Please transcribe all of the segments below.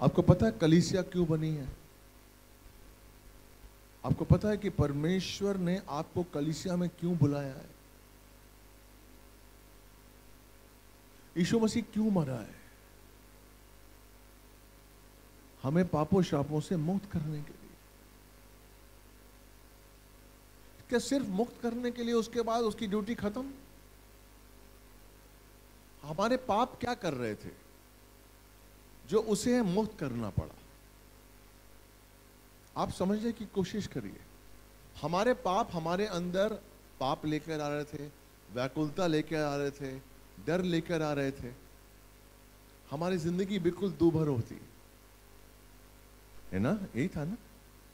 आपको पता है कलीसिया क्यों बनी है? आपको पता है कि परमेश्वर ने आपको कलीसिया में क्यों बुलाया है? यीशु मसीह क्यों मरा है? हमें पापों शापों से मुक्त करने के लिए। क्या सिर्फ मुक्त करने के लिए, उसके बाद उसकी ड्यूटी खत्म? हमारे पाप क्या कर रहे थे जो उसे मुक्त करना पड़ा? आप समझने की कोशिश करिए। हमारे पाप हमारे अंदर पाप लेकर आ रहे थे, व्याकुलता लेकर आ रहे थे, डर लेकर आ रहे थे। हमारी जिंदगी बिल्कुल दूभर होती है ना? यही था ना?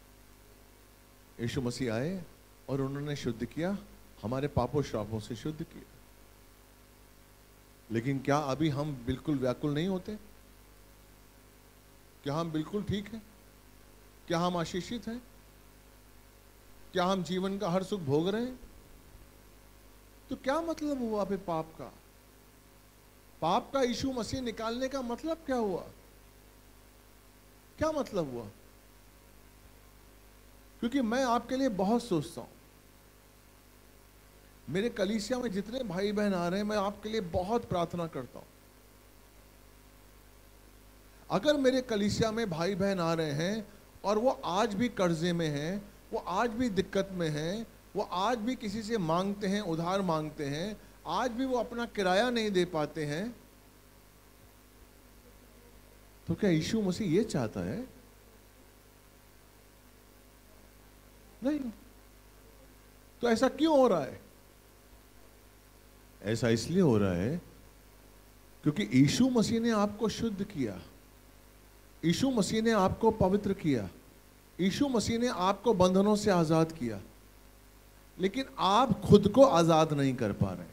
यीशु मसीह आए और उन्होंने शुद्ध किया, हमारे पापों श्रापों से शुद्ध किया। लेकिन क्या अभी हम बिल्कुल व्याकुल नहीं होते? क्या हम बिल्कुल ठीक हैं? क्या हम आशीषित हैं? क्या हम जीवन का हर सुख भोग रहे हैं? तो क्या मतलब हुआ फिर पाप का? पाप का यीशु मसीह निकालने का मतलब क्या हुआ? क्या मतलब हुआ? क्योंकि मैं आपके लिए बहुत सोचता हूं। मेरे कलीसिया में जितने भाई बहन आ रहे हैं, मैं आपके लिए बहुत प्रार्थना करता हूं। अगर मेरे कलीसिया में भाई बहन आ रहे हैं और वो आज भी कर्जे में हैं, वो आज भी दिक्कत में हैं, वो आज भी किसी से मांगते हैं, उधार मांगते हैं, आज भी वो अपना किराया नहीं दे पाते हैं, तो क्या यीशु मसीह ये चाहता है? नहीं। तो ऐसा क्यों हो रहा है? ऐसा इसलिए हो रहा है क्योंकि यीशु मसीह ने आपको शुद्ध किया, यीशु मसीह ने आपको पवित्र किया, यीशु मसीह ने आपको बंधनों से आजाद किया, लेकिन आप खुद को आजाद नहीं कर पा रहे हैं।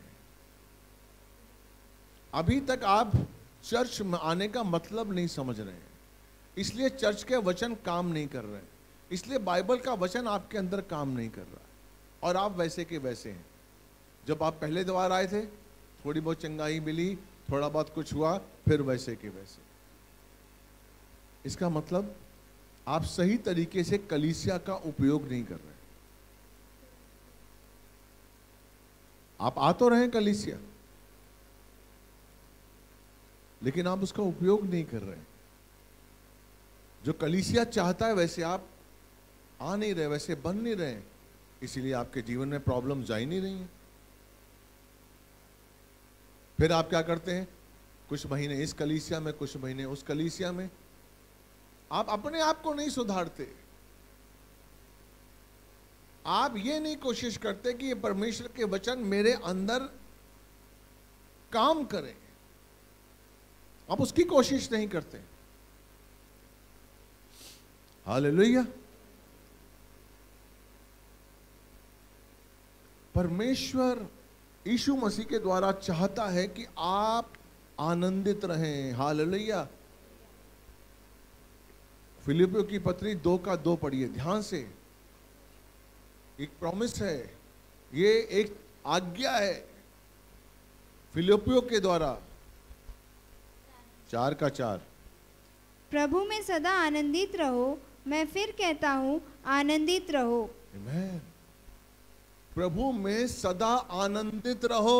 अभी तक आप चर्च में आने का मतलब नहीं समझ रहे हैं, इसलिए चर्च के वचन काम नहीं कर रहे हैं, इसलिए बाइबल का वचन आपके अंदर काम नहीं कर रहा है, और आप वैसे के वैसे हैं। जब आप पहले बार आए थे, थोड़ी बहुत चंगाई मिली, थोड़ा बहुत कुछ हुआ, फिर वैसे के वैसे। इसका मतलब आप सही तरीके से कलीसिया का उपयोग नहीं कर रहे। आप आ तो रहे हैं कलीसिया, लेकिन आप उसका उपयोग नहीं कर रहे। जो कलीसिया चाहता है वैसे आप आ नहीं रहे, वैसे बन नहीं रहे, इसीलिए आपके जीवन में प्रॉब्लम जा ही नहीं रही है। फिर आप क्या करते हैं? कुछ महीने इस कलीसिया में, कुछ महीने उस कलीसिया में। आप अपने आप को नहीं सुधारते। आप ये नहीं कोशिश करते कि ये परमेश्वर के वचन मेरे अंदर काम करें। आप उसकी कोशिश नहीं करते। हालेलुया। परमेश्वर यीशु मसीह के द्वारा चाहता है कि आप आनंदित रहें। हालेलुया। फिलिपियों की पत्री 2:2 पढ़िए ध्यान से। एक प्रॉमिस है, ये एक आज्ञा है फिलिपियों के द्वारा। 4:4 प्रभु में सदा आनंदित रहो। मैं फिर कहता हूँ, आनंदित रहो। आमीन। प्रभु में सदा आनंदित रहो।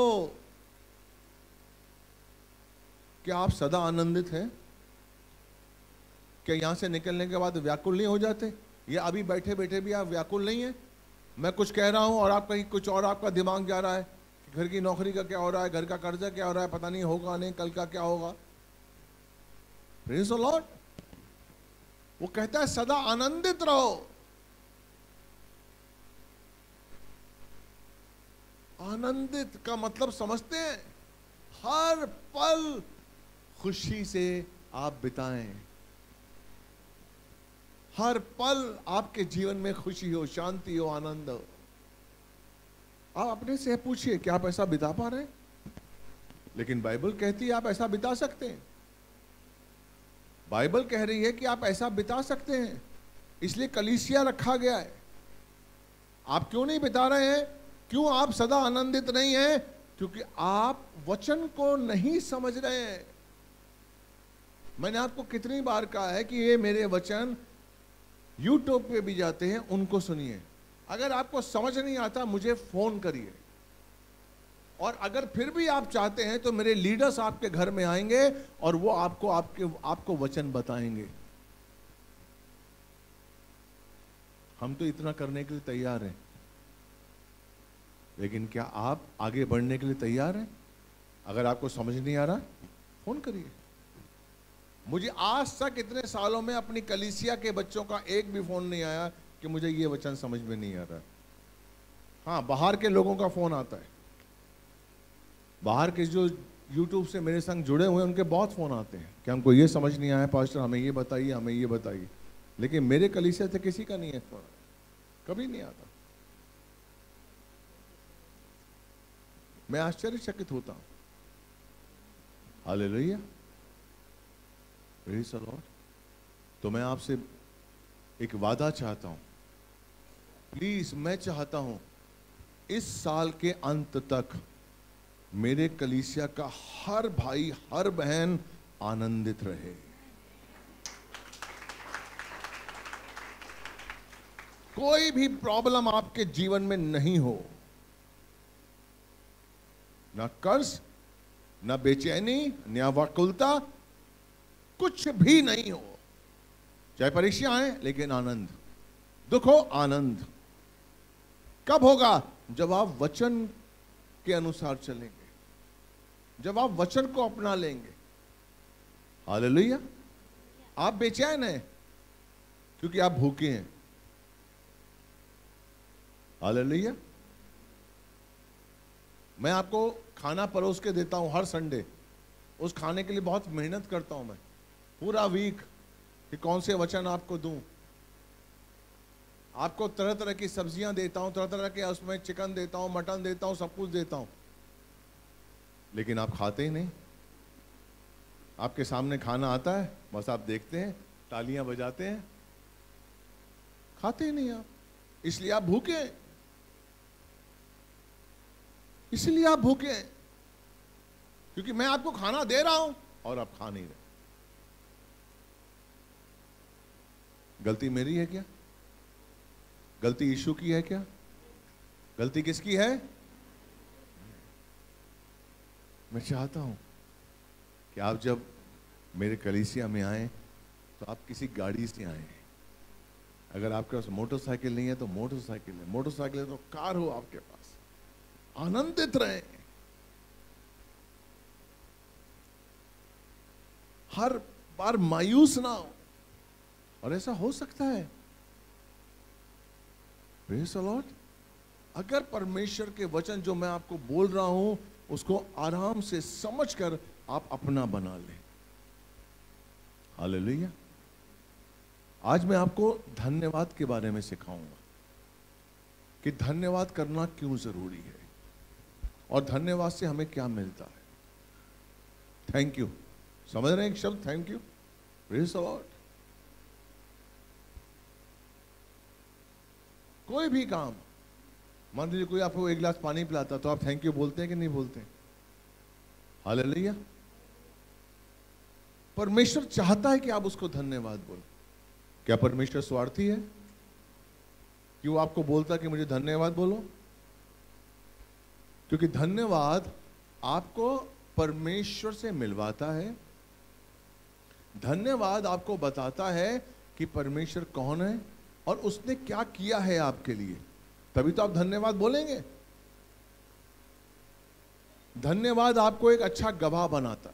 क्या आप सदा आनंदित हैं? क्या यहां से निकलने के बाद व्याकुल नहीं हो जाते? या अभी बैठे बैठे भी आप व्याकुल नहीं हैं? मैं कुछ कह रहा हूं और आप कहीं कुछ और, आपका दिमाग जा रहा है कि घर की नौकरी का क्या हो रहा है, घर का कर्जा क्या हो रहा है, पता नहीं होगा नहीं, कल का क्या होगा। Praise the lord. वो कहता है सदा आनंदित रहो। आनंदित का मतलब समझते हैं? हर पल खुशी से आप बिताएं। हर पल आपके जीवन में खुशी हो, शांति हो, आनंद हो। आप अपने से पूछिए, क्या आप ऐसा बिता पा रहे हैं? लेकिन बाइबल कहती है आप ऐसा बिता सकते हैं। बाइबल कह रही है कि आप ऐसा बिता सकते हैं, इसलिए कलीसिया रखा गया है। आप क्यों नहीं बिता रहे हैं? क्यों आप सदा आनंदित नहीं हैं? क्योंकि आप वचन को नहीं समझ रहे हैं। मैंने आपको कितनी बार कहा है कि ये मेरे वचन यूट्यूब पे भी जाते हैं, उनको सुनिए। अगर आपको समझ नहीं आता मुझे फोन करिए, और अगर फिर भी आप चाहते हैं तो मेरे लीडर्स आपके घर में आएंगे और वो आपको वचन बताएंगे। हम तो इतना करने के लिए तैयार हैं, लेकिन क्या आप आगे बढ़ने के लिए तैयार हैं? अगर आपको समझ नहीं आ रहा, फोन करिए। मुझे आज तक इतने सालों में अपनी कलीसिया के बच्चों का एक भी फोन नहीं आया कि मुझे ये वचन समझ में नहीं आ रहा। हाँ, बाहर के लोगों का फोन आता है, बाहर के जो यूट्यूब से मेरे संग जुड़े हुए हैं उनके बहुत फोन आते हैं कि हमको ये समझ नहीं आया पास्टर, हमें ये बताइए, हमें ये बताइए। लेकिन मेरे कलीसिया से किसी का नहीं है फोन, कभी नहीं आता। मैं आश्चर्यचकित होता हूं। Hallelujah, praise the lord. तो मैं आपसे एक वादा चाहता हूं, प्लीज, मैं चाहता हूं इस साल के अंत तक मेरे कलीसिया का हर भाई हर बहन आनंदित रहे। कोई भी प्रॉब्लम आपके जीवन में नहीं हो, ना कर्ज, ना बेचैनी, ना व्याकुलता, कुछ भी नहीं हो। चाहे परीक्षा आए लेकिन आनंद, दुख हो आनंद। कब होगा? जब आप वचन के अनुसार चलेंगे, जब आप वचन को अपना लेंगे। हालेलुया। आप बेचैन हैं क्योंकि आप भूखे हैं। हालेलुया। मैं आपको खाना परोस के देता हूं हर संडे, उस खाने के लिए बहुत मेहनत करता हूं मैं पूरा वीक कि कौन से वचन आपको दूं। आपको तरह तरह की सब्जियां देता हूं, तरह तरह के उसमें चिकन देता हूं, मटन देता हूं, सब कुछ देता हूं, लेकिन आप खाते ही नहीं। आपके सामने खाना आता है, बस आप देखते हैं, तालियां बजाते हैं, खाते ही नहीं आप। इसलिए आप भूखे हैं, इसलिए आप भूखे हैं, क्योंकि मैं आपको खाना दे रहा हूं और आप खा नहीं रहे। गलती मेरी है क्या? गलती यीशु की है क्या? गलती किसकी है? मैं चाहता हूं कि आप जब मेरे कलीसिया में आए तो आप किसी गाड़ी से आए। अगर आपके पास मोटरसाइकिल नहीं है तो मोटरसाइकिल है, मोटरसाइकिल है तो कार हो आपके पास। आनंदित रहे, हर बार मायूस ना हो। और ऐसा हो सकता है, प्रेज़ द लॉर्ड, अगर परमेश्वर के वचन जो मैं आपको बोल रहा हूं उसको आराम से समझकर आप अपना बना लें। हालेलुया। आज मैं आपको धन्यवाद के बारे में सिखाऊंगा कि धन्यवाद करना क्यों जरूरी है और धन्यवाद से हमें क्या मिलता है। थैंक यू, समझ रहे हैं एक शब्द thank you? Praise the lord. कोई भी काम, मान लीजिए कोई आपको एक गिलास पानी पिलाता तो आप थैंक यू बोलते हैं कि नहीं बोलते? हालेलुया। परमेश्वर चाहता है कि आप उसको धन्यवाद बोलो। क्या परमेश्वर स्वार्थी है कि वो आपको बोलता कि मुझे धन्यवाद बोलो? क्योंकि धन्यवाद आपको परमेश्वर से मिलवाता है, धन्यवाद आपको बताता है कि परमेश्वर कौन है और उसने क्या किया है आपके लिए, तभी तो आप धन्यवाद बोलेंगे। धन्यवाद आपको एक अच्छा गवाह बनाता है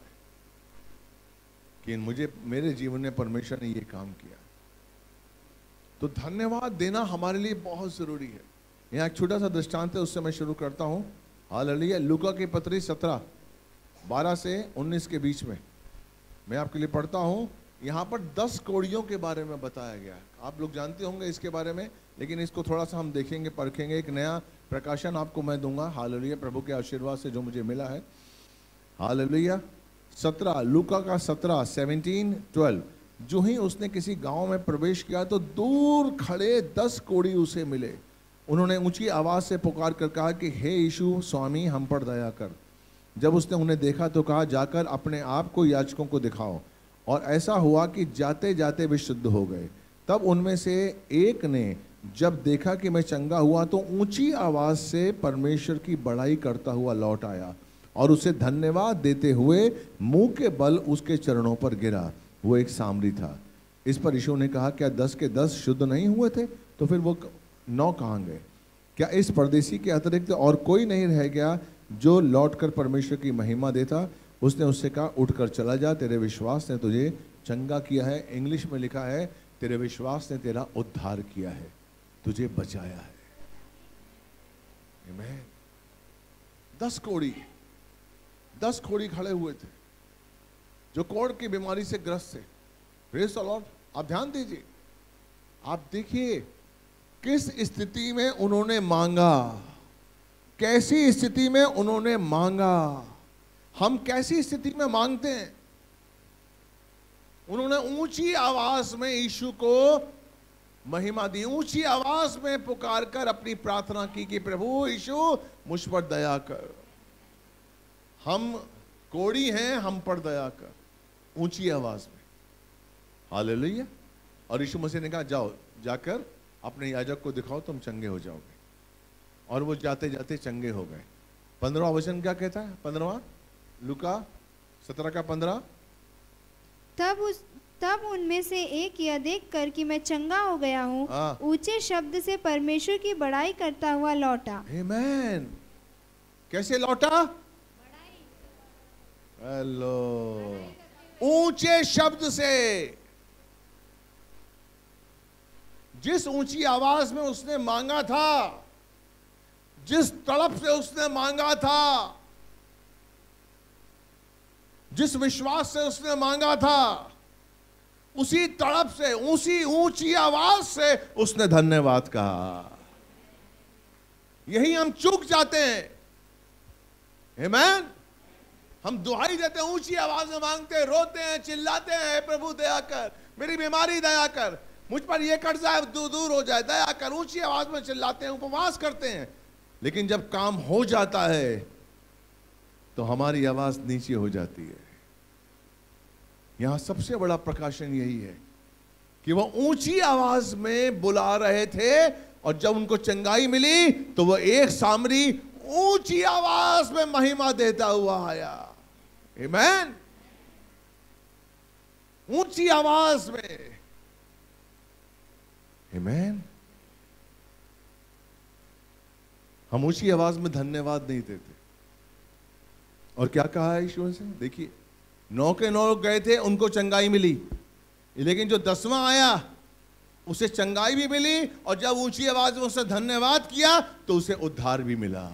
कि मुझे मेरे जीवन में परमेश्वर ने ये काम किया। तो धन्यवाद देना हमारे लिए बहुत जरूरी है। यहाँ एक छोटा सा दृष्टांत है, उससे मैं शुरू करता हूं। हालेलुया। लूका की पत्री 17:12 से 19 के बीच में मैं आपके लिए पढ़ता हूं। यहाँ पर 10 कौड़ियों के बारे में बताया गया है। आप लोग जानते होंगे इसके बारे में, लेकिन इसको थोड़ा सा हम देखेंगे, परखेंगे। एक नया प्रकाशन आपको मैं दूंगा। हालेलुया, प्रभु के आशीर्वाद से जो मुझे मिला है। हालेलुया। 17 लूका का 17:17-12। जो ही उसने किसी गांव में प्रवेश किया तो दूर खड़े 10 कोढ़ी उसे मिले। उन्होंने ऊंची आवाज से पुकार कर कहा कि हे यीशु स्वामी, हम पर दया कर। जब उसने उन्हें देखा तो कहा, जाकर अपने आप को याजकों को दिखाओ। और ऐसा हुआ कि जाते जाते वे शुद्ध हो गए। तब उनमें से एक ने जब देखा कि मैं चंगा हुआ तो ऊंची आवाज से परमेश्वर की बड़ाई करता हुआ लौट आया और उसे धन्यवाद देते हुए मुंह के बल उसके चरणों पर गिरा। वो एक सामरी था। इस पर यीशु ने कहा, क्या 10 के 10 शुद्ध नहीं हुए थे? तो फिर वो 9 कहाँ गए? क्या इस परदेसी के अतिरिक्त और कोई नहीं रह गया जो लौटकर परमेश्वर की महिमा देता? उसने उससे कहा, उठकर चला जा, तेरे विश्वास ने तुझे चंगा किया है। इंग्लिश में लिखा है, तेरे विश्वास ने तेरा उद्धार किया है, तुझे बचाया है। आमीन। 10 कोढ़ी खड़े हुए थे जो कोढ़ की बीमारी से ग्रस्त थे। Praise the lord. आप ध्यान दीजिए, आप देखिए किस स्थिति में उन्होंने मांगा, कैसी स्थिति में उन्होंने मांगा। हम कैसी स्थिति में मांगते हैं? उन्होंने ऊंची आवाज में यीशु को महिमा दी, ऊंची आवाज में पुकार कर अपनी प्रार्थना की कि प्रभु यीशु मुझ पर दया कर, हम कोढ़ी हैं, हम पर दया कर, ऊंची आवाज में। हालेलुया। और यीशु मसीह ने कहा, जाओ, जाकर अपने याजक को दिखाओ, तुम चंगे हो जाओगे। और वो जाते जाते चंगे हो गए। 15वां वचन क्या कहता है? 15वां लूका 17 का 15। तब उनमें से एक यह देखकर कि मैं चंगा हो गया हूँ, ऊंचे शब्द से परमेश्वर की बड़ाई करता हुआ लौटा। आमीन। कैसे लौटा? हेलो, ऊंचे शब्द से। जिस ऊंची आवाज में उसने मांगा था, जिस तड़प से उसने मांगा था, जिस विश्वास से उसने मांगा था, उसी तड़प से, उसी ऊंची आवाज से उसने धन्यवाद कहा। यही हम चूक जाते हैं। आमीन। हम दुहाई देते हैं, ऊंची आवाज में मांगते हैं, रोते हैं, चिल्लाते हैं, प्रभु दया कर, मेरी बीमारी दया कर, मुझ पर ये कट जाए, दूर हो जाए, दया कर। ऊंची आवाज में चिल्लाते हैं, उपवास करते हैं। लेकिन जब काम हो जाता है तो हमारी आवाज नीचे हो जाती है। यहां सबसे बड़ा प्रकाशन यही है कि वो ऊंची आवाज में बुला रहे थे, और जब उनको चंगाई मिली तो वो एक सामरी ऊंची आवाज में महिमा देता हुआ आया। आमीन। ऊंची आवाज में। आमीन। हम ऊंची आवाज में धन्यवाद नहीं देते। और क्या कहा है ईश्वर से? देखिए, 9 के 9 गए थे, उनको चंगाई मिली, लेकिन जो 10वां आया उसे चंगाई भी मिली, और जब ऊंची आवाज में उसने धन्यवाद किया तो उसे उद्धार भी मिला।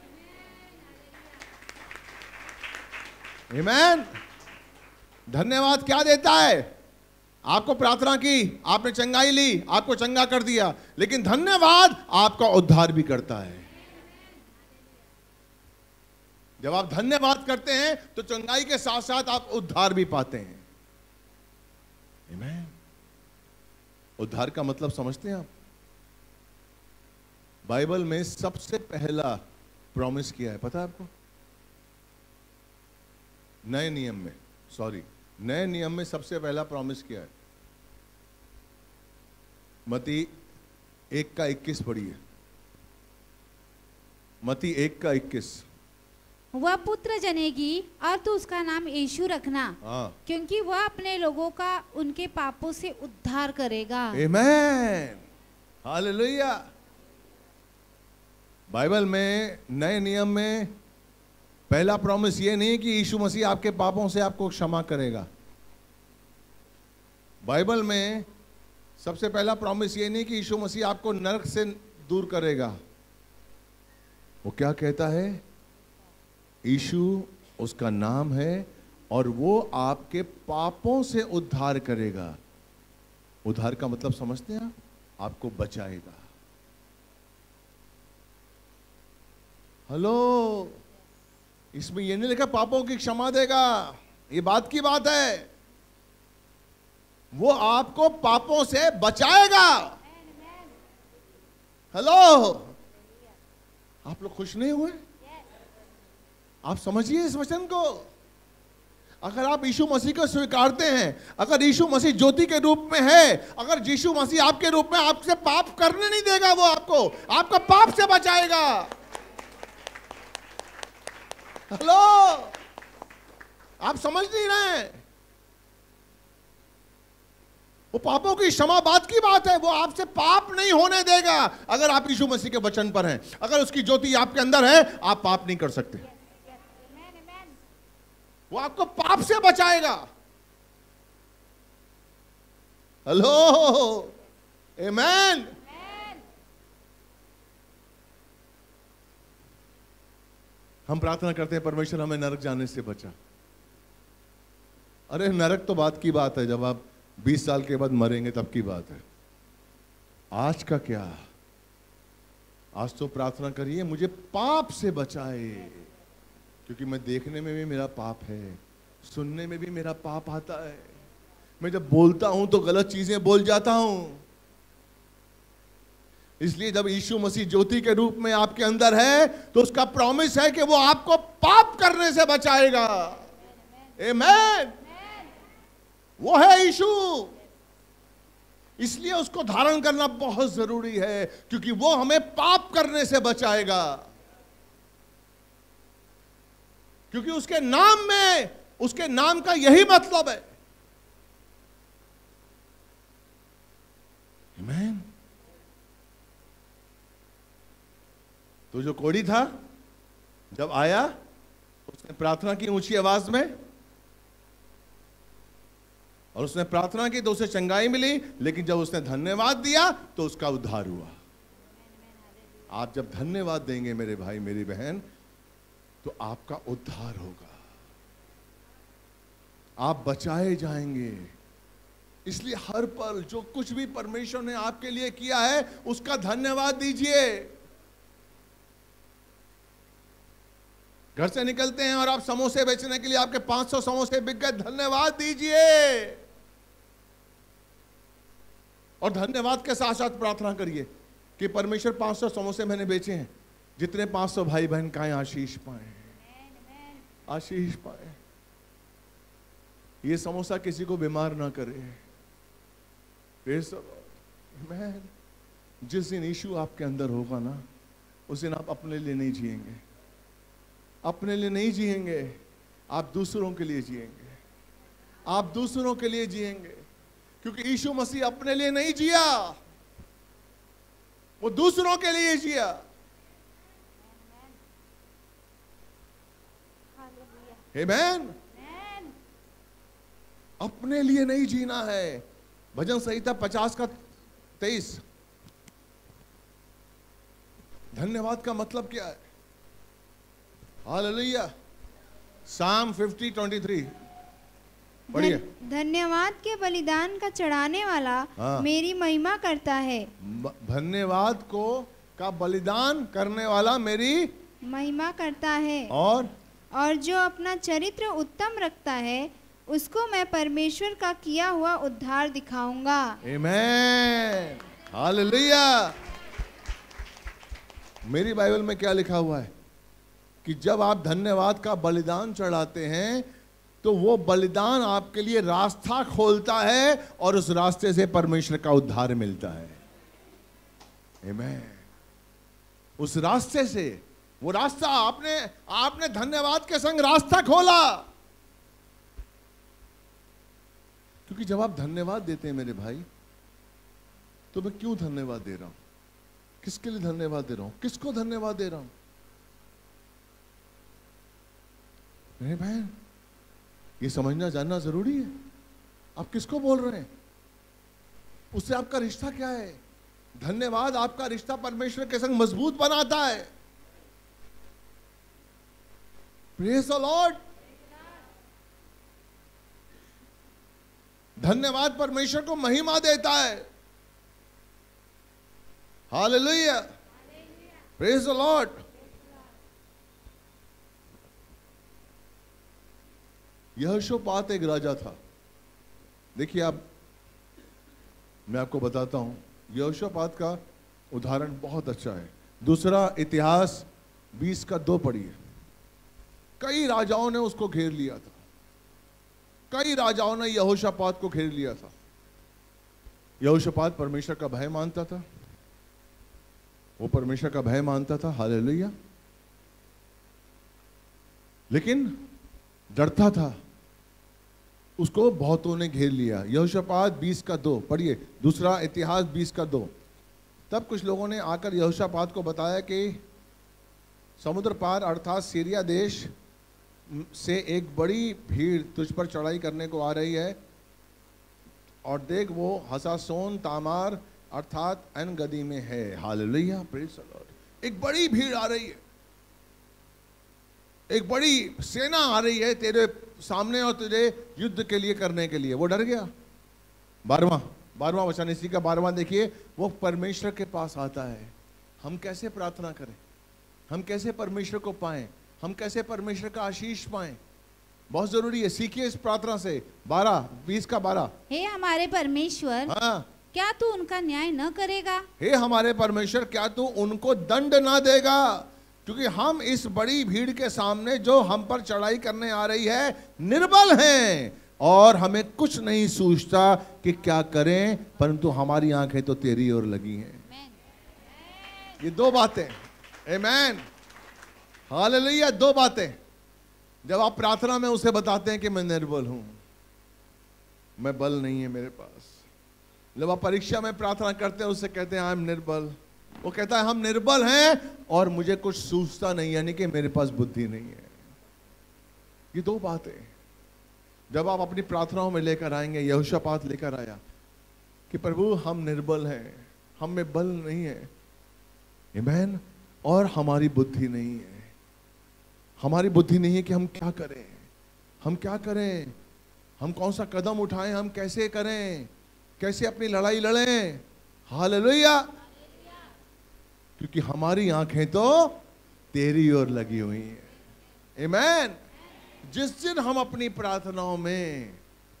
आमीन। धन्यवाद क्या देता है? आपको प्रार्थना की, आपने चंगाई ली, आपको चंगा कर दिया, लेकिन धन्यवाद आपका उद्धार भी करता है। जब आप धन्यवाद करते हैं तो चंगाई के साथ साथ आप उद्धार भी पाते हैं। आमीन। उद्धार का मतलब समझते हैं आप? बाइबल में सबसे पहला प्रॉमिस किया है, पता है आपको? नए नियम में सबसे पहला प्रॉमिस किया है। मत्ती 1 का 21 पढ़िए। मत्ती 1 का 21। वह पुत्र जनेगी और तू उसका नाम यीशु रखना, क्योंकि वह अपने लोगों का उनके पापों से उद्धार करेगा। आमीन। हालेलुया। बाइबल में नए नियम में पहला प्रॉमिस ये नहीं कि यीशु मसीह आपके पापों से आपको क्षमा करेगा। बाइबल में सबसे पहला प्रॉमिस ये नहीं कि यीशु मसीह आपको नरक से दूर करेगा। वो क्या कहता है? यीशु उसका नाम है और वो आपके पापों से उद्धार करेगा। उद्धार का मतलब समझते हैं? आपको बचाएगा। हेलो, इसमें ये नहीं लिखा पापों की क्षमा देगा, ये बात की बात है। वो आपको पापों से बचाएगा। हेलो, आप लोग खुश नहीं हुए? आप समझिए इस वचन को। अगर आप यीशु मसीह को स्वीकारते हैं, अगर यीशु मसीह ज्योति के रूप में है, अगर यीशु मसीह आपके रूप में, आपसे पाप करने नहीं देगा, वो आपको आपका पाप से बचाएगा। हेलो, आप समझ नहीं रहे हैं? वो पापों की क्षमा बात की बात है, वो आपसे पाप नहीं होने देगा। अगर आप यीशु मसीह के वचन पर हैं, अगर उसकी ज्योति आपके अंदर है, आप पाप नहीं कर सकते। वो आपको पाप से बचाएगा। Hello, amen. हम प्रार्थना करते हैं, परमेश्वर हमें नरक जाने से बचा। अरे नरक तो बात की बात है, जब आप 20 साल के बाद मरेंगे तब की बात है। आज का क्या? आज तो प्रार्थना करिए, मुझे पाप से बचाए, क्योंकि मैं देखने में भी मेरा पाप है, सुनने में भी मेरा पाप आता है। मैं जब बोलता हूं तो गलत चीजें बोल जाता हूं। इसलिए जब यीशु मसीह ज्योति के रूप में आपके अंदर है, तो उसका प्रॉमिस है कि वो आपको पाप करने से बचाएगा। आमेन। वो है यीशु। इसलिए उसको धारण करना बहुत जरूरी है, क्योंकि वो हमें पाप करने से बचाएगा। क्योंकि उसके नाम में, उसके नाम का यही मतलब है। आमीन। तो जो कोढ़ी था, जब आया, उसने प्रार्थना की ऊंची आवाज में, और उसने प्रार्थना की तो उसे चंगाई मिली। लेकिन जब उसने धन्यवाद दिया तो उसका उद्धार हुआ। आप जब धन्यवाद देंगे मेरे भाई मेरी बहन, तो आपका उद्धार होगा, आप बचाए जाएंगे। इसलिए हर पल जो कुछ भी परमेश्वर ने आपके लिए किया है, उसका धन्यवाद दीजिए। घर से निकलते हैं और आप समोसे बेचने के लिए आपके 500 समोसे बिक गए, धन्यवाद दीजिए। और धन्यवाद के साथ साथ प्रार्थना करिए कि परमेश्वर 500 समोसे मैंने बेचे हैं, जितने 500 भाई बहन का आशीष पाए, आशीष पाए। ये समोसा किसी को बीमार ना करे। जिस दिन यीशु आपके अंदर होगा ना, उस दिन आप अपने लिए नहीं जिएंगे, अपने लिए नहीं जिएंगे, आप दूसरों के लिए जिएंगे, आप दूसरों के लिए जिएंगे। क्योंकि यीशु मसीह अपने लिए नहीं जिया, वो दूसरों के लिए जिया। आमीन। अपने लिए नहीं जीना है। भजन संहिता 50 का 23। धन्यवाद का मतलब क्या है? हालेलुया। Psalm 50:23 पढ़िए। धन्यवाद के बलिदान का चढ़ाने वाला मेरी महिमा करता है। धन्यवाद को का बलिदान करने वाला मेरी महिमा करता है। और जो अपना चरित्र उत्तम रखता है, उसको मैं परमेश्वर का किया हुआ उद्धार दिखाऊंगा। आमीन। हालेलुया। मेरी बाइबल में क्या लिखा हुआ है कि जब आप धन्यवाद का बलिदान चढ़ाते हैं, तो वो बलिदान आपके लिए रास्ता खोलता है और उस रास्ते से परमेश्वर का उद्धार मिलता है। आमीन। उस रास्ते से, वो रास्ता आपने धन्यवाद के संग रास्ता खोला। क्योंकि जब आप धन्यवाद देते हैं मेरे भाई, तो मैं क्यों धन्यवाद दे रहा हूं? किसके लिए धन्यवाद दे रहा हूं? किसको धन्यवाद दे रहा हूं? मेरे भाई, ये समझना जानना जरूरी है। आप किसको बोल रहे हैं? उससे आपका रिश्ता क्या है? धन्यवाद आपका रिश्ता परमेश्वर के संग मजबूत बनाता है। Praise the lord. धन्यवाद परमेश्वर को महिमा देता है। हालेलुया। Praise the lord. यहोशापात एक राजा था। देखिए, मैं आपको बताता हूं, यहोशापात का उदाहरण बहुत अच्छा है। दूसरा इतिहास 20 का 2 पढ़िए। कई राजाओं ने उसको घेर लिया था, कई राजाओं ने यहोशापात को घेर लिया था। यहोशापात परमेश्वर का भय मानता था, वो परमेश्वर का भय मानता था, हालेलुया, लेकिन डरता था। उसको बहुतों ने घेर लिया। यहोशापात 20:2 पढ़िए, दूसरा इतिहास 20:2। तब कुछ लोगों ने आकर यहोशापात को बताया कि समुद्र पार अर्थात सीरिया देश से एक बड़ी भीड़ तुझ पर चढ़ाई करने को आ रही है, और देख वो हसासोन तामार अर्थात एन गदी में है। Hallelujah, praise the lord. एक बड़ी भीड़ आ रही है, एक बड़ी सेना आ रही है तेरे सामने और तुझे युद्ध के लिए करने के लिए। वो डर गया। 12वां वचन, इसी का 12वां देखिए। वो परमेश्वर के पास आता है। हम कैसे प्रार्थना करें, हम कैसे परमेश्वर को पाएं, हम कैसे परमेश्वर का आशीष पाएं, बहुत जरूरी है। सीखिए इस प्रार्थना से। 20:12। हे हमारे परमेश्वर, हाँ, क्या तू उनका न्याय न करेगा? हे हमारे परमेश्वर, क्या तू उनको दंड ना देगा? क्योंकि हम इस बड़ी भीड़ के सामने जो हम पर चढ़ाई करने आ रही है निर्बल हैं, और हमें कुछ नहीं सूझता कि क्या करें, परंतु हमारी आंखें तो तेरी ओर लगी हैं। ये दो बातें, आमीन, हालेलुया, दो बातें। जब आप प्रार्थना में उसे बताते हैं कि मैं निर्बल हूं, मैं बल नहीं है मेरे पास। जब आप परीक्षा में प्रार्थना करते हैं, उससे कहते हैं आई एम निर्बल, वो कहता है हम निर्बल हैं और मुझे कुछ सूझता नहीं, यानी कि मेरे पास बुद्धि नहीं है। ये दो बातें जब आप अपनी प्रार्थनाओं में लेकर आएंगे, यहोशापात लेकर आया कि प्रभु हम निर्बल हैं, हम में बल नहीं है, आमीन, और हमारी बुद्धि नहीं है। हमारी बुद्धि नहीं है कि हम क्या करें, हम क्या करें, हम कौन सा कदम उठाएं, हम कैसे करें, कैसे अपनी लड़ाई लड़ें। हालेलुया, क्योंकि हमारी आंखें तो तेरी ओर लगी हुई हैं। आमीन। जिस दिन हम अपनी प्रार्थनाओं में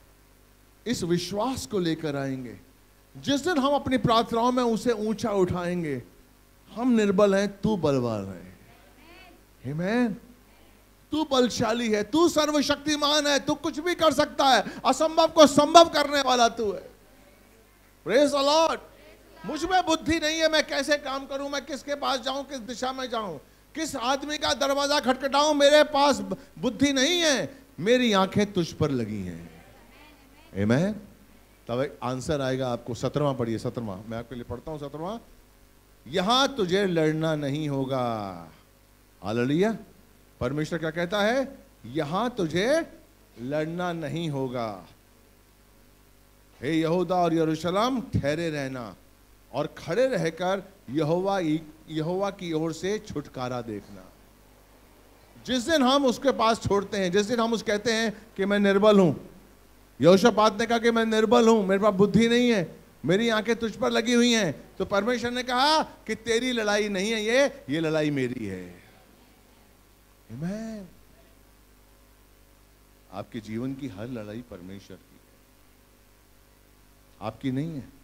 इस विश्वास को लेकर आएंगे, जिस दिन हम अपनी प्रार्थनाओं में उसे ऊंचा उठाएंगे, हम निर्बल हैं, तू बलवान है। आमीन। तू बलशाली है, तू सर्वशक्तिमान है, तू कुछ भी कर सकता है, असंभव को संभव करने वाला तू है। Praise the lord. मुझ में बुद्धि नहीं है, मैं कैसे काम करूं, मैं किसके पास जाऊं, किस दिशा में जाऊं, किस आदमी का दरवाजा खटखटाऊं, मेरे पास बुद्धि नहीं है, मेरी आंखें तुझ पर लगी हैं। आमीन। तब एक आंसर आएगा आपको। 17वां पढ़िए, 17वां मैं आपके लिए पढ़ता हूं। 17वां, यहां तुझे लड़ना नहीं होगा। हालेलुया। परमेश्वर क्या कहता है? यहां तुझे लड़ना नहीं होगा। हे यहूदा और यरूशलेम, ठहरे रहना और खड़े रहकर यहोवा की ओर से छुटकारा देखना। जिस दिन हम उसके पास छोड़ते हैं, जिस दिन हम उस कहते हैं कि मैं निर्बल हूं, यहोशापात ने कहा कि मैं निर्बल हूं, मेरे पास बुद्धि नहीं है, मेरी आंखें तुझ पर लगी हुई हैं, तो परमेश्वर ने कहा कि तेरी लड़ाई नहीं है ये लड़ाई मेरी है। आमीन। आपके जीवन की हर लड़ाई परमेश्वर की है, आपकी नहीं है,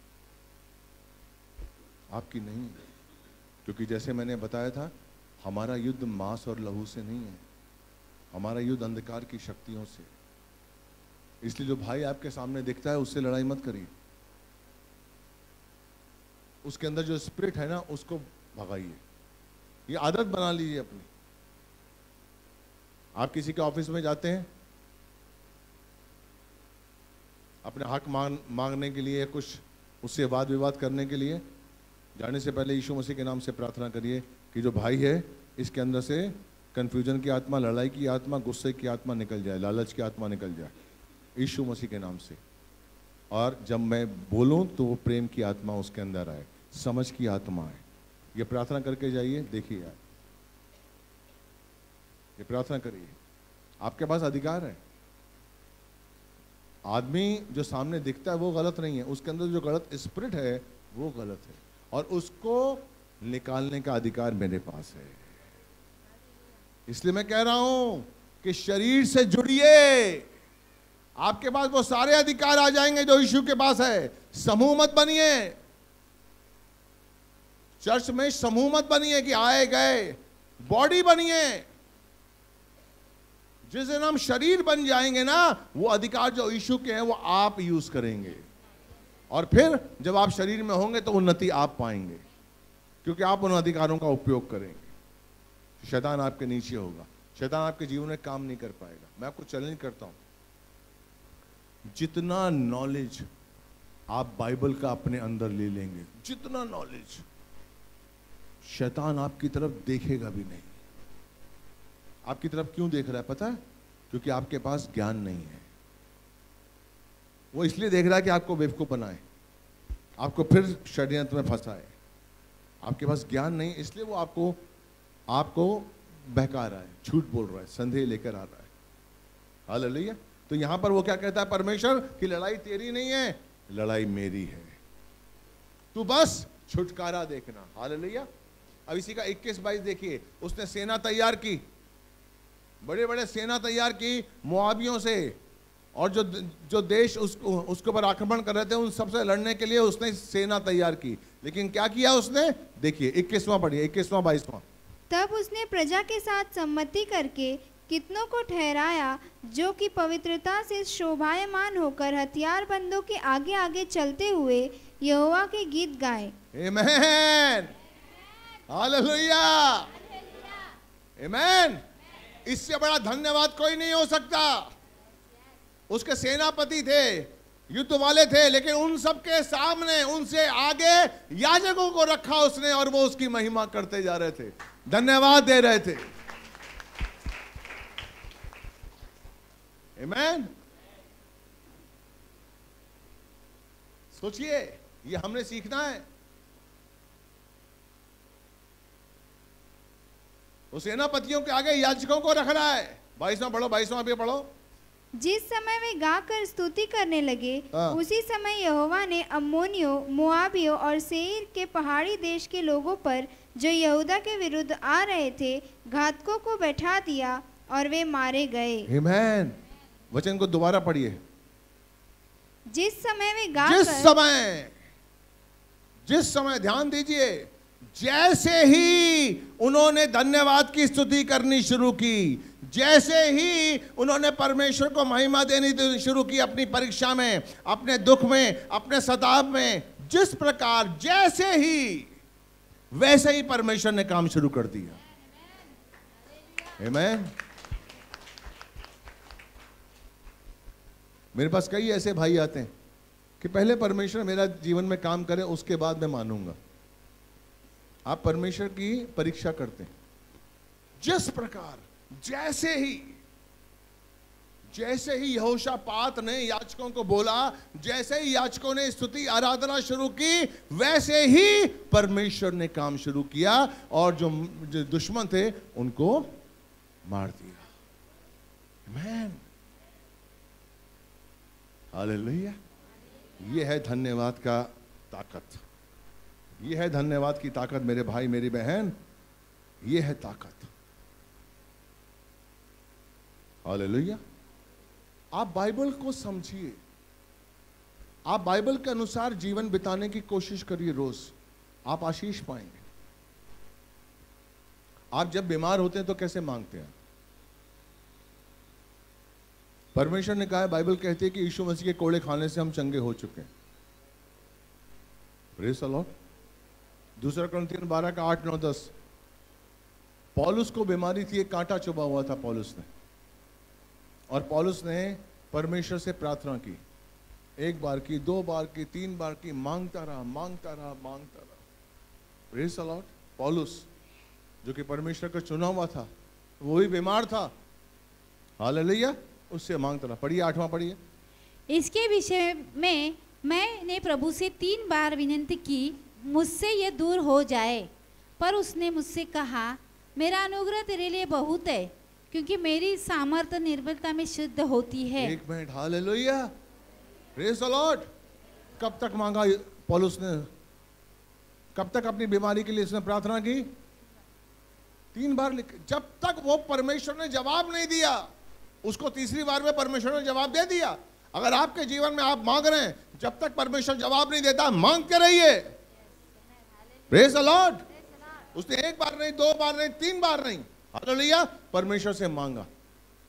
आपकी नहीं है। क्योंकि जैसे मैंने बताया था, हमारा युद्ध मांस और लहू से नहीं है, हमारा युद्ध अंधकार की शक्तियों से। इसलिए जो भाई आपके सामने दिखता है उससे लड़ाई मत करिए, उसके अंदर जो स्पिरिट है ना उसको भगाइए। ये आदत बना लीजिए अपनी। आप किसी के ऑफिस में जाते हैं अपने हक मांगने के लिए, कुछ उससे वाद विवाद करने के लिए, जाने से पहले यीशु मसीह के नाम से प्रार्थना करिए कि जो भाई है इसके अंदर से कंफ्यूजन की आत्मा, लड़ाई की आत्मा, गुस्से की आत्मा निकल जाए, लालच की आत्मा निकल जाए यीशु मसीह के नाम से। और जब मैं बोलूं तो वो प्रेम की आत्मा उसके अंदर आए, समझ की आत्मा आए। ये प्रार्थना करके जाइए, देखिए यार, ये प्रार्थना करिए। आपके पास अधिकार है। आदमी जो सामने दिखता है वो गलत नहीं है, उसके अंदर जो गलत स्पिरिट है वो गलत है, और उसको निकालने का अधिकार मेरे पास है। इसलिए मैं कह रहा हूं कि शरीर से जुड़िए, आपके पास वो सारे अधिकार आ जाएंगे जो यीशु के पास है। समूह मत बनिए, चर्च में समूह मत बनिए कि आए गए, बॉडी बनिए। जिस दिन हम शरीर बन जाएंगे ना, वो अधिकार जो यीशु के हैं वो आप यूज करेंगे, और फिर जब आप शरीर में होंगे तो उन्नति आप पाएंगे, क्योंकि आप उन अधिकारों का उपयोग करेंगे। शैतान आपके नीचे होगा, शैतान आपके जीवन में काम नहीं कर पाएगा। मैं आपको चैलेंज करता हूं, जितना नॉलेज आप बाइबल का अपने अंदर ले लेंगे, जितना नॉलेज, शैतान आपकी तरफ देखेगा भी नहीं। आपकी तरफ क्यों देख रहा है पता है? क्योंकि आपके पास ज्ञान नहीं है। वो इसलिए देख रहा है कि आपको बेवकूफ बनाए, आपको फिर षड्यंत्र में फंसाए। आपके पास ज्ञान नहीं, इसलिए वो आपको बहका रहा है, झूठ बोल रहा है, संदेह लेकर आ रहा है। हालेलुया। तो यहां पर वो क्या कहता है परमेश्वर की लड़ाई तेरी नहीं है, लड़ाई मेरी है, तू बस छुटकारा देखना। हालेलुया। अब इसी का 21-22 देखिए। उसने सेना तैयार की, बड़े बड़े सेना तैयार की मोआबियों से, और जो देश उसके ऊपर आक्रमण कर रहे थे उन सबसे लड़ने के लिए उसने सेना तैयार की। लेकिन क्या किया उसने? देखिए 21वां पढ़िए, 21वां 22वां। तब उसने प्रजा के साथ सम्मति करके कितनों को ठहराया, जो कि पवित्रता से शोभायमान होकर हथियारबंदों के आगे आगे चलते हुए यहोवा के गीत गाए। Amen, hallelujah, amen. इससे बड़ा धन्यवाद कोई नहीं हो सकता। उसके सेनापति थे, युद्ध वाले थे, लेकिन उन सब के सामने, उनसे आगे याजकों को रखा उसने, और वो उसकी महिमा करते जा रहे थे, धन्यवाद दे रहे थे। आमेन। सोचिए, ये हमने सीखना है। वो सेनापतियों के आगे याजकों को रख रहा है। 22वां पढ़ो, 22वां भी पढ़ो। जिस समय वे गाकर स्तुति करने लगे, उसी समय यहोवा ने अम्मोनियों, मोआबियों और सेईर के पहाड़ी देश के लोगों पर, जो यहूदा के विरुद्ध आ रहे थे, घातकों को बैठा दिया और वे मारे गए। आमेन। वचन को दोबारा पढ़िए। जिस समय वे जिस समय ध्यान दीजिए, जैसे ही उन्होंने धन्यवाद की स्तुति करनी शुरू की, जैसे ही उन्होंने परमेश्वर को महिमा देनी शुरू की, अपनी परीक्षा में, अपने दुख में, अपने सताव में, जिस प्रकार, जैसे ही, वैसे ही परमेश्वर ने काम शुरू कर दिया। आमेन। मेरे पास कई ऐसे भाई आते हैं कि पहले परमेश्वर मेरा जीवन में काम करे, उसके बाद मैं मानूंगा। आप परमेश्वर की परीक्षा करते हैं। जिस प्रकार, जैसे ही यहोशापात ने याजकों को बोला, जैसे ही याजकों ने स्तुति आराधना शुरू की, वैसे ही परमेश्वर ने काम शुरू किया, और जो दुश्मन थे उनको मार दिया। Amen, hallelujah. ये है धन्यवाद का ताकत, ये है धन्यवाद की ताकत मेरे भाई मेरी बहन, ये है ताकत। हालेलुया। आप बाइबल को समझिए, आप बाइबल के अनुसार जीवन बिताने की कोशिश करिए, रोज आप आशीष पाएंगे। आप जब बीमार होते हैं तो कैसे मांगते हैं? परमेश्वर ने कहा है, बाइबल कहती है कि यीशु मसीह के कोड़े खाने से हम चंगे हो चुके हैं। Praise the Lord. 2 कुरिन्थियों 12 का 8, 9, 10। पौलुस को बीमारी थी, एक कांटा चुभा हुआ था पौलुस ने, और पौलुस ने परमेश्वर से प्रार्थना की, 1 बार की, 2 बार की, 3 बार की, मांगता रहा। Praise the lord. पौलुस जो कि परमेश्वर का चुना हुआ था, वो भी बीमार था। हालेलुया। उससे मांगता रहा। पढ़िए 8वां पढ़िए। इसके विषय में मैंने प्रभु से 3 बार विनती की, मुझसे ये दूर हो जाए, पर उसने मुझसे कहा, मेरा अनुग्रह तेरे लिए बहुत है, क्योंकि मेरी सामर्थ्य निर्बलता में सिद्ध होती है। 1 minute. Hallelujah, praise the lord. कब तक मांगा पौलुस ने? कब तक अपनी बीमारी के लिए उसने प्रार्थना की? 3 बार। जब तक वो परमेश्वर ने जवाब नहीं दिया, उसको तीसरी बार में परमेश्वर ने जवाब दे दिया। अगर आपके जीवन में आप मांग रहे हैं, जब तक परमेश्वर जवाब नहीं देता, मांगते रहिए। Praise the lord. उसने 1 बार नहीं, 2 बार नहीं, 3 बार नहीं, हालेलुया, परमेश्वर से मांगा।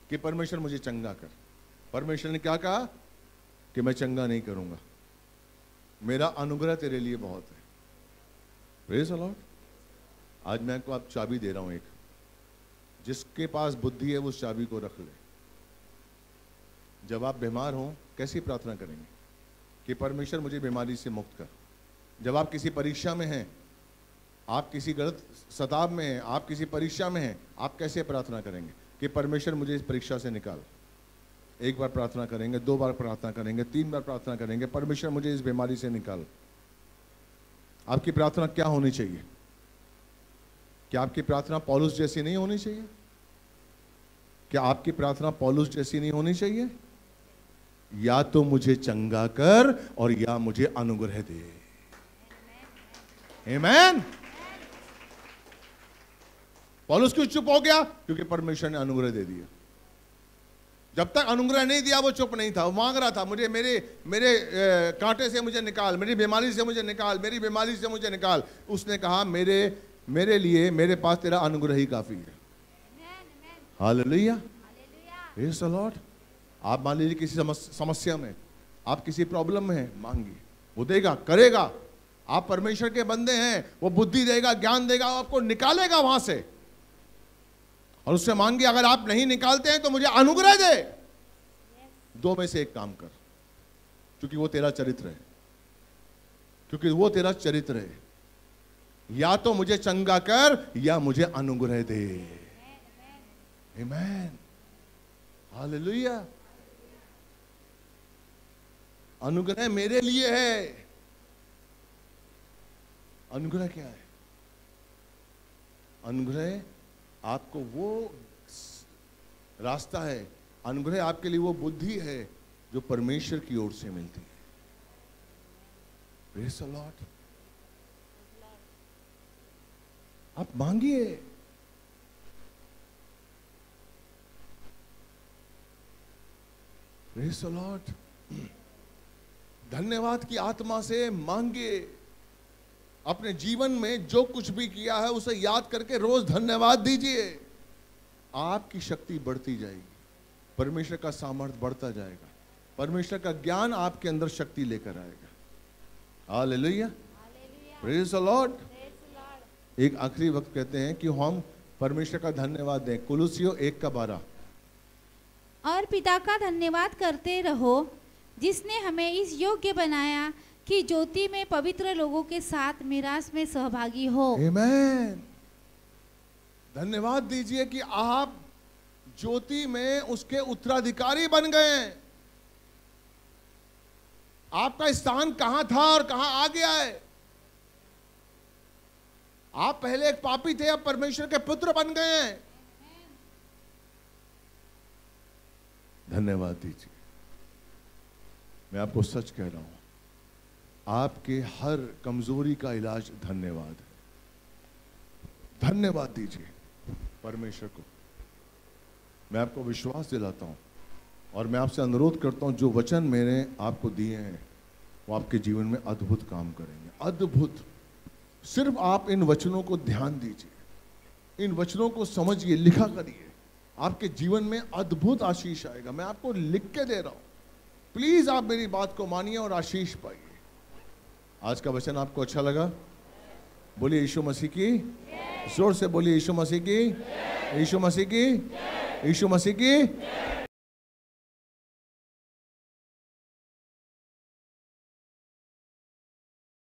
कि परमेश्वर मुझे चंगा कर। परमेश्वर ने क्या कहा कि मैं चंगा नहीं करूंगा, मेरा अनुग्रह तेरे लिए बहुत है। Praise the lord. आज मैं आपको चाबी दे रहा हूं एक, जिसके पास बुद्धि है वो उस चाबी को रख ले। जब आप बीमार हो कैसी प्रार्थना करेंगे कि परमेश्वर मुझे बीमारी से मुक्त कर। जब आप किसी परीक्षा में हैं, आप किसी गलत सताव में हैं, आप किसी परीक्षा में हैं, आप कैसे प्रार्थना करेंगे कि परमेश्वर मुझे इस परीक्षा से निकाल। एक बार प्रार्थना करेंगे, 2 बार प्रार्थना करेंगे, 3 बार प्रार्थना करेंगे, परमेश्वर मुझे इस बीमारी से निकाल। आपकी प्रार्थना क्या होनी चाहिए? क्या आपकी प्रार्थना पौलुस जैसी नहीं होनी चाहिए? क्या आपकी प्रार्थना पौलुस जैसी नहीं होनी चाहिए? या तो मुझे चंगा कर और या मुझे अनुग्रह दे। आमीन। पौलुस क्यों चुप हो गया? क्योंकि परमेश्वर ने अनुग्रह दे दिया। जब तक अनुग्रह नहीं दिया वो चुप नहीं था, वो मांग रहा था, मुझे मेरे कांटे से मुझे निकाल, मेरी बीमारी से मुझे निकाल, मेरी बीमारी से मुझे निकाल। उसने कहा मेरे लिए मेरे पास तेरा अनुग्रह ही काफी है। Hallelujah, praise the lord. आप मान लीजिए किसी समस्या में, आप किसी प्रॉब्लम में हैं, मांगिए, वो देगा, करेगा। आप परमेश्वर के बंदे हैं, वो बुद्धि देगा, ज्ञान देगा, आपको निकालेगा वहां से। और उससे मांगिए, अगर आप नहीं निकालते हैं तो मुझे अनुग्रह दे। 2 में से एक काम कर, क्योंकि वो तेरा चरित्र है, क्योंकि वो तेरा चरित्र है। या तो मुझे चंगा कर या मुझे अनुग्रह दे। आमीन, हालेलुया। अनुग्रह मेरे लिए है। अनुग्रह क्या है? अनुग्रह आपको वो रास्ता है, अनुग्रह आपके लिए वो बुद्धि है जो परमेश्वर की ओर से मिलती है। Praise the lord. आप मांगिए। Praise the lord. धन्यवाद की आत्मा से मांगिए। अपने जीवन में जो कुछ भी किया है उसे याद करके रोज धन्यवाद दीजिए। आपकी शक्ति बढ़ती जाएगी, परमेश्वर का सामर्थ्य बढ़ता जाएगा, परमेश्वर का ज्ञान आपके अंदर शक्ति लेकर आएगा। Hallelujah, praise the lord. एक आखिरी वक्त कहते हैं कि हम परमेश्वर का धन्यवाद दें। कुलुसियों 1:12। और पिता का धन्यवाद करते रहो जिसने हमें इस योग्य बनाया कि ज्योति में पवित्र लोगों के साथ मिरास में सहभागी हो। आमीन। धन्यवाद दीजिए कि आप ज्योति में उसके उत्तराधिकारी बन गए। आपका स्थान कहां था और कहां आ गया है। आप पहले एक पापी थे, अब परमेश्वर के पुत्र बन गए हैं। धन्यवाद दीजिए। मैं आपको सच कह रहा हूं, आपके हर कमजोरी का इलाज धन्यवाद है। धन्यवाद दीजिए परमेश्वर को। मैं आपको विश्वास दिलाता हूं और मैं आपसे अनुरोध करता हूं, जो वचन मैंने आपको दिए हैं वो आपके जीवन में अद्भुत काम करेंगे। अद्भुत। सिर्फ आप इन वचनों को ध्यान दीजिए, इन वचनों को समझिए, लिखा करिए। आपके जीवन में अद्भुत आशीष आएगा। मैं आपको लिख के दे रहा हूं, प्लीज आप मेरी बात को मानिए और आशीष पाइए। आज का वचन आपको अच्छा लगा? बोलिए यीशु मसीह की, जोर से बोलिए यीशु मसीह की, यीशु मसीह की, यीशु मसीह की।